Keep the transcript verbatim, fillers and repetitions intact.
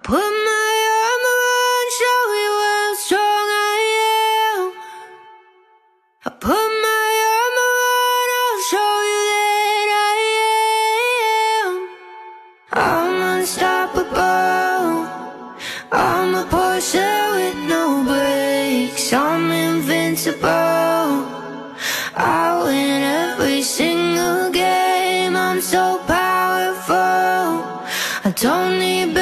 put my armor on, show you how strong I am. I put my armor on, I'll show you that I am. I'm unstoppable. I'm a Porsche with no brakes. I'm invincible. I win every single game. I'm so powerful. I don't need